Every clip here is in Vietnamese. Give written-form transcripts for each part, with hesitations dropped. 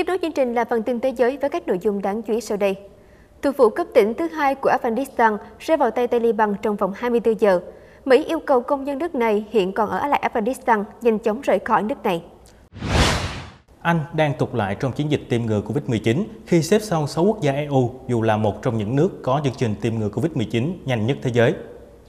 nối chương trình là phần tin thế giới với các nội dung đáng chú ý sau đây. Thủ phủ cấp tỉnh thứ hai của Afghanistan rơi vào tay Taliban trong vòng 24 giờ. Mỹ yêu cầu công dân nước này hiện còn ở lại Afghanistan nhanh chóng rời khỏi nước này. Anh đang tụt lại trong chiến dịch tiêm ngừa Covid-19 khi xếp sau 6 quốc gia EU dù là một trong những nước có chương trình tiêm ngừa Covid-19 nhanh nhất thế giới.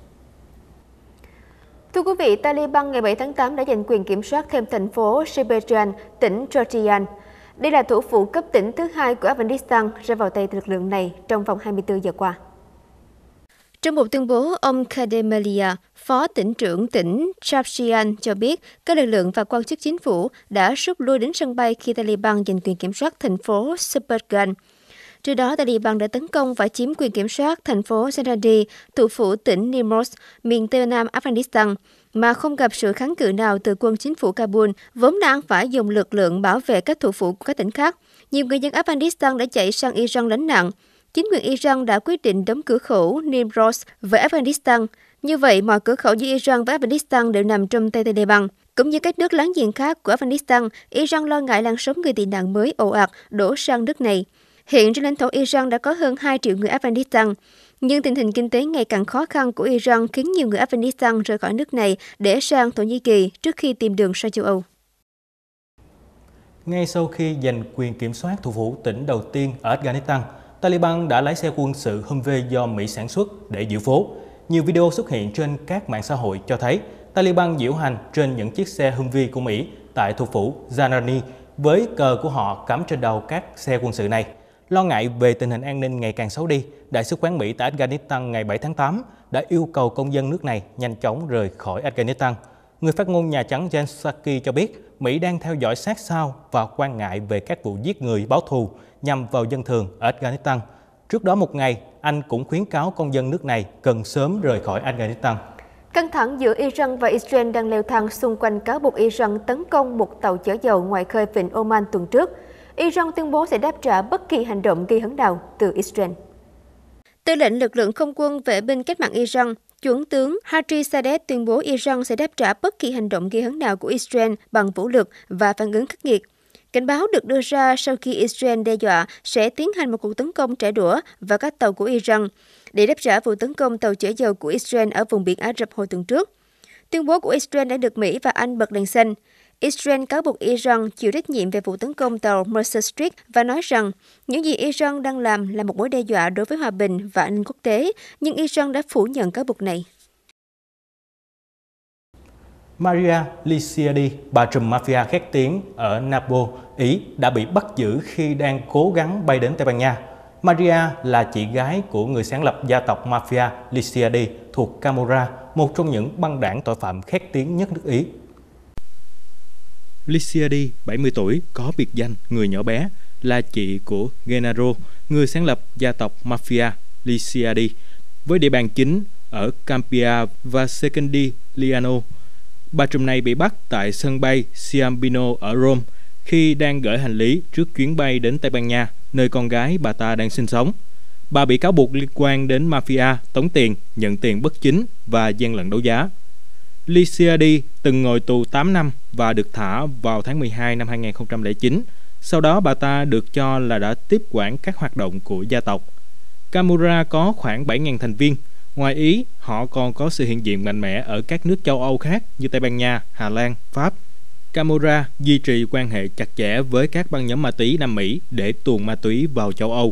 Thưa quý vị, Taliban ngày 7 tháng 8 đã giành quyền kiểm soát thêm thành phố Sheberghan, tỉnh Georgian. Đây là thủ phủ cấp tỉnh thứ hai của Afghanistan rơi vào tay lực lượng này trong vòng 24 giờ qua. Trong một tuyên bố, ông Kademelia, phó tỉnh trưởng tỉnh Georgian cho biết các lực lượng và quan chức chính phủ đã rút lui đến sân bay khi Taliban giành quyền kiểm soát thành phố Sheberghan. Trước đó, Taliban đã tấn công và chiếm quyền kiểm soát thành phố Zanadi, thủ phủ tỉnh Nimruz, miền Tây Nam Afghanistan, mà không gặp sự kháng cự nào từ quân chính phủ Kabul, vốn đang phải dùng lực lượng bảo vệ các thủ phủ của các tỉnh khác. Nhiều người dân Afghanistan đã chạy sang Iran lánh nạn. Chính quyền Iran đã quyết định đóng cửa khẩu Nimruz với Afghanistan. Như vậy, mọi cửa khẩu giữa Iran với Afghanistan đều nằm trong tay Taliban. Cũng như các nước láng giềng khác của Afghanistan, Iran lo ngại làn sóng người tị nạn mới ồ ạt đổ sang nước này. Hiện trên lãnh thổ Iran đã có hơn 2 triệu người Afghanistan, nhưng tình hình kinh tế ngày càng khó khăn của Iran khiến nhiều người Afghanistan rời khỏi nước này để sang Thổ Nhĩ Kỳ trước khi tìm đường sang châu Âu. Ngay sau khi giành quyền kiểm soát thủ phủ tỉnh đầu tiên ở Afghanistan, Taliban đã lái xe quân sự Humvee do Mỹ sản xuất để diễu phố. Nhiều video xuất hiện trên các mạng xã hội cho thấy Taliban diễu hành trên những chiếc xe Humvee của Mỹ tại thủ phủ Zanani với cờ của họ cắm trên đầu các xe quân sự này. Lo ngại về tình hình an ninh ngày càng xấu đi, Đại sứ quán Mỹ tại Afghanistan ngày 7 tháng 8 đã yêu cầu công dân nước này nhanh chóng rời khỏi Afghanistan. Người phát ngôn Nhà Trắng Jen Psaki cho biết Mỹ đang theo dõi sát sao và quan ngại về các vụ giết người báo thù nhằm vào dân thường ở Afghanistan. Trước đó một ngày, Anh cũng khuyến cáo công dân nước này cần sớm rời khỏi Afghanistan. Căng thẳng giữa Iran và Israel đang leo thang xung quanh cáo buộc Iran tấn công một tàu chở dầu ngoài khơi vịnh Oman tuần trước. Iran tuyên bố sẽ đáp trả bất kỳ hành động gây hấn nào từ Israel. Tư lệnh lực lượng không quân vệ binh cách mạng Iran, Chuẩn tướng Hadi Sadeh tuyên bố Iran sẽ đáp trả bất kỳ hành động gây hấn nào của Israel bằng vũ lực và phản ứng khắc nghiệt. Cảnh báo được đưa ra sau khi Israel đe dọa sẽ tiến hành một cuộc tấn công trả đũa vào các tàu của Iran để đáp trả vụ tấn công tàu chở dầu của Israel ở vùng biển Ả Rập hồi tuần trước. Tuyên bố của Israel đã được Mỹ và Anh bật đèn xanh. Israel cáo buộc Iran chịu trách nhiệm về vụ tấn công tàu Mercer Street và nói rằng những gì Iran đang làm là một mối đe dọa đối với hòa bình và an ninh quốc tế, nhưng Iran đã phủ nhận cáo buộc này. Maria Liciadi, bà trùm mafia khét tiếng ở Naples, Ý, đã bị bắt giữ khi đang cố gắng bay đến Tây Ban Nha. Maria là chị gái của người sáng lập gia tộc mafia Liciadi thuộc Camorra, một trong những băng đảng tội phạm khét tiếng nhất nước Ý. Liciadi, 70 tuổi, có biệt danh người nhỏ bé, là chị của Gennaro, người sáng lập gia tộc mafia Liciadi, với địa bàn chính ở Campia và Secondigliano. Bà trùm này bị bắt tại sân bay Ciampino ở Rome khi đang gửi hành lý trước chuyến bay đến Tây Ban Nha, nơi con gái bà ta đang sinh sống. Bà bị cáo buộc liên quan đến mafia, tống tiền, nhận tiền bất chính và gian lận đấu giá. Liciadi từng ngồi tù 8 năm và được thả vào tháng 12 năm 2009. Sau đó bà ta được cho là đã tiếp quản các hoạt động của gia tộc. Camorra có khoảng 7.000 thành viên. Ngoài Ý, họ còn có sự hiện diện mạnh mẽ ở các nước châu Âu khác như Tây Ban Nha, Hà Lan, Pháp. Camorra duy trì quan hệ chặt chẽ với các băng nhóm ma túy Nam Mỹ để tuồn ma túy vào châu Âu.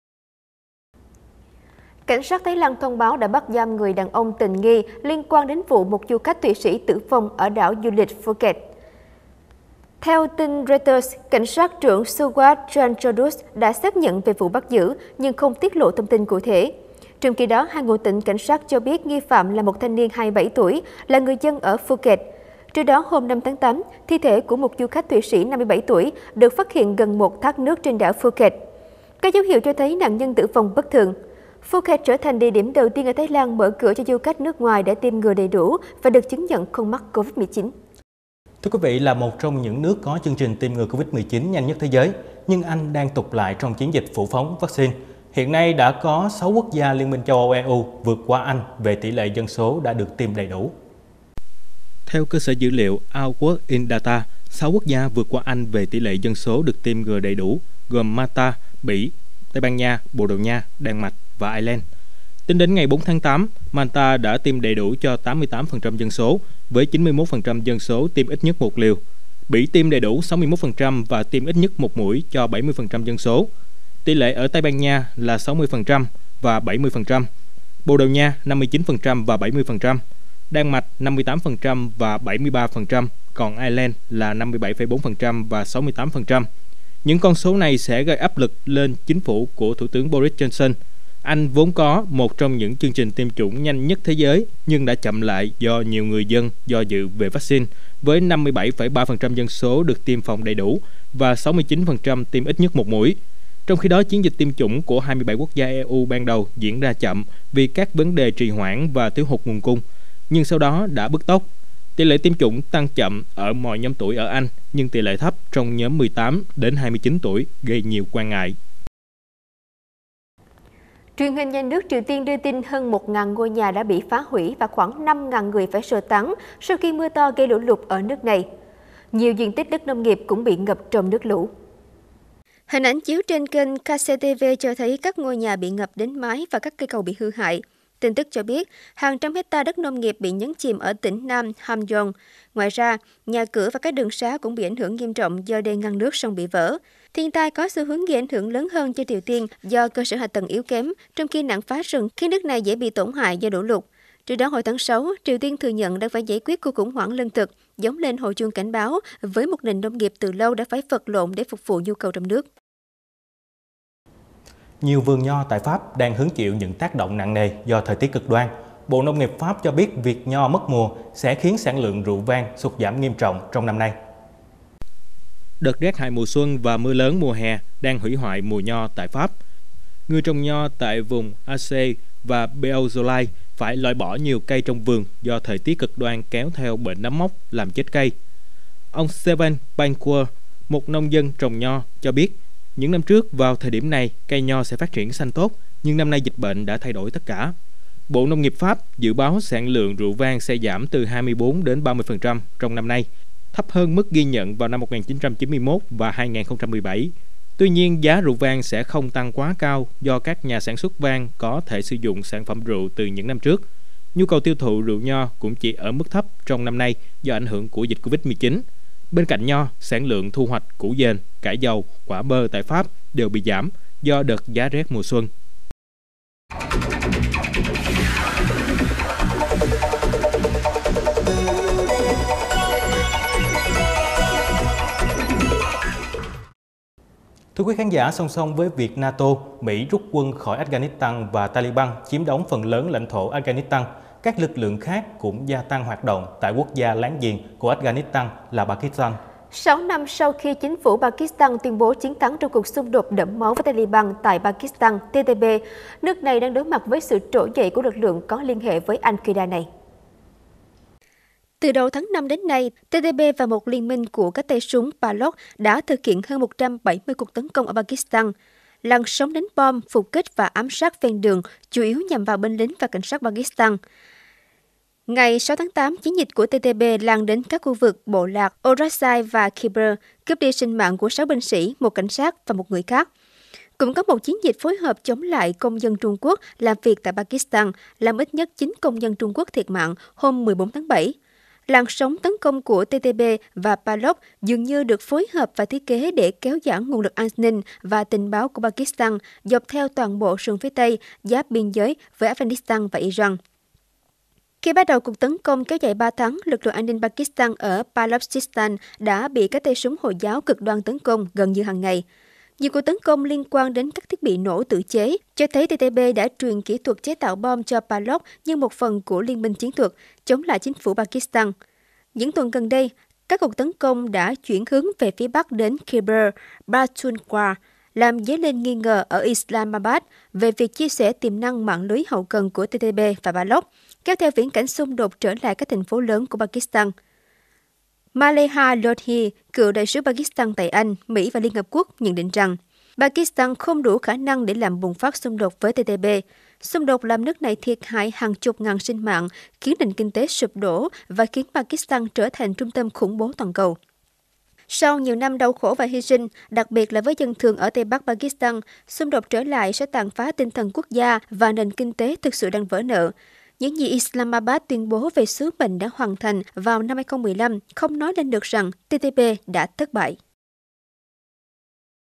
Cảnh sát Thái Lan thông báo đã bắt giam người đàn ông tình nghi liên quan đến vụ một du khách Thụy Sĩ tử vong ở đảo du lịch Phuket. Theo tin Reuters, cảnh sát trưởng Suwat Chanchodus đã xác nhận về vụ bắt giữ nhưng không tiết lộ thông tin cụ thể. Trong khi đó, hai nguồn tin cảnh sát cho biết nghi phạm là một thanh niên 27 tuổi, là người dân ở Phuket. Trước đó, hôm 5 tháng 8, thi thể của một du khách Thụy Sĩ 57 tuổi được phát hiện gần một thác nước trên đảo Phuket. Các dấu hiệu cho thấy nạn nhân tử vong bất thường. Phuket trở thành địa điểm đầu tiên ở Thái Lan mở cửa cho du khách nước ngoài để tiêm ngừa đầy đủ và được chứng nhận không mắc Covid-19. Thưa quý vị, là một trong những nước có chương trình tiêm ngừa Covid-19 nhanh nhất thế giới, nhưng Anh đang tụt lại trong chiến dịch phủ phóng vaccine. Hiện nay đã có 6 quốc gia Liên minh châu Âu EU vượt qua Anh về tỷ lệ dân số đã được tiêm đầy đủ. Theo cơ sở dữ liệu Outward in Data, 6 quốc gia vượt qua Anh về tỷ lệ dân số được tiêm ngừa đầy đủ, gồm Malta, Bỉ, Tây Ban Nha, Bồ Đào Nha, Đan Mạch và Ireland. Tính đến ngày 4 tháng 8, Malta đã tiêm đầy đủ cho 88% dân số, với 91% dân số tiêm ít nhất một liều. Bỉ tiêm đầy đủ 61% và tiêm ít nhất một mũi cho 70% dân số. Tỷ lệ ở Tây Ban Nha là 60% và 70%, Bồ Đào Nha 59% và 70%, Đan Mạch 58% và 73%, còn Ireland là 57,4% và 68%. Những con số này sẽ gây áp lực lên chính phủ của Thủ tướng Boris Johnson. Anh vốn có một trong những chương trình tiêm chủng nhanh nhất thế giới, nhưng đã chậm lại do nhiều người dân do dự về vaccine, với 57,3% dân số được tiêm phòng đầy đủ và 69% tiêm ít nhất một mũi. Trong khi đó, chiến dịch tiêm chủng của 27 quốc gia EU ban đầu diễn ra chậm vì các vấn đề trì hoãn và thiếu hụt nguồn cung, nhưng sau đó đã bứt tốc. Tỷ lệ tiêm chủng tăng chậm ở mọi nhóm tuổi ở Anh, nhưng tỷ lệ thấp trong nhóm 18 đến 29 tuổi gây nhiều quan ngại. Truyền hình nhà nước Triều Tiên đưa tin hơn 1.000 ngôi nhà đã bị phá hủy và khoảng 5.000 người phải sơ tán sau khi mưa to gây lũ lụt ở nước này. Nhiều diện tích đất nông nghiệp cũng bị ngập trong nước lũ. Hình ảnh chiếu trên kênh KCTV cho thấy các ngôi nhà bị ngập đến mái và các cây cầu bị hư hại. Tin tức cho biết, hàng trăm hecta đất nông nghiệp bị nhấn chìm ở tỉnh Nam Hamgyong. Ngoài ra, nhà cửa và các đường xá cũng bị ảnh hưởng nghiêm trọng do đê ngăn nước sông bị vỡ. Thiên tai có xu hướng gây ảnh hưởng lớn hơn cho Triều Tiên do cơ sở hạ tầng yếu kém, trong khi nạn phá rừng khiến nước này dễ bị tổn hại do lũ lụt. Trước đó hồi tháng 6, Triều Tiên thừa nhận đang phải giải quyết cuộc khủng hoảng lương thực, giống lên hồi chuông cảnh báo với một nền nông nghiệp từ lâu đã phải vật lộn để phục vụ nhu cầu trong nước. Nhiều vườn nho tại Pháp đang hứng chịu những tác động nặng nề do thời tiết cực đoan. Bộ Nông nghiệp Pháp cho biết việc nho mất mùa sẽ khiến sản lượng rượu vang sụt giảm nghiêm trọng trong năm nay. Đợt rét hại mùa xuân và mưa lớn mùa hè đang hủy hoại mùa nho tại Pháp. Người trồng nho tại vùng Alsace và Beaujolais phải loại bỏ nhiều cây trong vườn do thời tiết cực đoan kéo theo bệnh nấm mốc làm chết cây. Ông Steven Bancourt, một nông dân trồng nho, cho biết những năm trước vào thời điểm này cây nho sẽ phát triển xanh tốt, nhưng năm nay dịch bệnh đã thay đổi tất cả. Bộ Nông nghiệp Pháp dự báo sản lượng rượu vang sẽ giảm từ 24 đến 30% trong năm nay, thấp hơn mức ghi nhận vào năm 1991 và 2017. Tuy nhiên, giá rượu vang sẽ không tăng quá cao do các nhà sản xuất vang có thể sử dụng sản phẩm rượu từ những năm trước. Nhu cầu tiêu thụ rượu nho cũng chỉ ở mức thấp trong năm nay do ảnh hưởng của dịch Covid-19. Bên cạnh nho, sản lượng thu hoạch củ dền, cải dầu, quả bơ tại Pháp đều bị giảm do đợt giá rét mùa xuân. Thưa quý khán giả, song song với việc NATO, Mỹ rút quân khỏi Afghanistan và Taliban chiếm đóng phần lớn lãnh thổ Afghanistan, các lực lượng khác cũng gia tăng hoạt động tại quốc gia láng giềng của Afghanistan là Pakistan. 6 năm sau khi chính phủ Pakistan tuyên bố chiến thắng trong cuộc xung đột đẫm máu với Taliban tại Pakistan, TTP, nước này đang đối mặt với sự trỗi dậy của lực lượng có liên hệ với Al-Qaeda này. Từ đầu tháng 5 đến nay, TTP và một liên minh của các tay súng PALOK đã thực hiện hơn 170 cuộc tấn công ở Pakistan. Làn sóng đánh bom, phục kích và ám sát ven đường chủ yếu nhằm vào binh lính và cảnh sát Pakistan. Ngày 6 tháng 8, chiến dịch của TTP lan đến các khu vực bộ lạc Orakzai và Khyber, cướp đi sinh mạng của 6 binh sĩ, một cảnh sát và một người khác. Cũng có một chiến dịch phối hợp chống lại công dân Trung Quốc làm việc tại Pakistan, làm ít nhất 9 công dân Trung Quốc thiệt mạng hôm 14 tháng 7. Làn sóng tấn công của TTP và PALOK dường như được phối hợp và thiết kế để kéo giảm nguồn lực an ninh và tình báo của Pakistan dọc theo toàn bộ sườn phía Tây, giáp biên giới với Afghanistan và Iran. Khi bắt đầu cuộc tấn công kéo dài 3 tháng, lực lượng an ninh Pakistan ở Balochistan đã bị các tay súng Hồi giáo cực đoan tấn công gần như hàng ngày. Nhiều cuộc tấn công liên quan đến các thiết bị nổ tự chế cho thấy TTP đã truyền kỹ thuật chế tạo bom cho PALOK như một phần của liên minh chiến thuật chống lại chính phủ Pakistan. Những tuần gần đây, các cuộc tấn công đã chuyển hướng về phía bắc đến Khyber Pakhtunkhwa, làm dấy lên nghi ngờ ở Islamabad về việc chia sẻ tiềm năng mạng lưới hậu cần của TTP và PALOK, kéo theo viễn cảnh xung đột trở lại các thành phố lớn của Pakistan. Maleha Lodhi, cựu đại sứ Pakistan tại Anh, Mỹ và Liên Hợp Quốc nhận định rằng Pakistan không đủ khả năng để làm bùng phát xung đột với TTP. Xung đột làm nước này thiệt hại hàng chục ngàn sinh mạng, khiến nền kinh tế sụp đổ và khiến Pakistan trở thành trung tâm khủng bố toàn cầu. Sau nhiều năm đau khổ và hy sinh, đặc biệt là với dân thường ở Tây Bắc Pakistan, xung đột trở lại sẽ tàn phá tinh thần quốc gia và nền kinh tế thực sự đang vỡ nợ. Những gì Islamabad tuyên bố về sứ mệnh đã hoàn thành vào năm 2015 không nói lên được rằng TTP đã thất bại.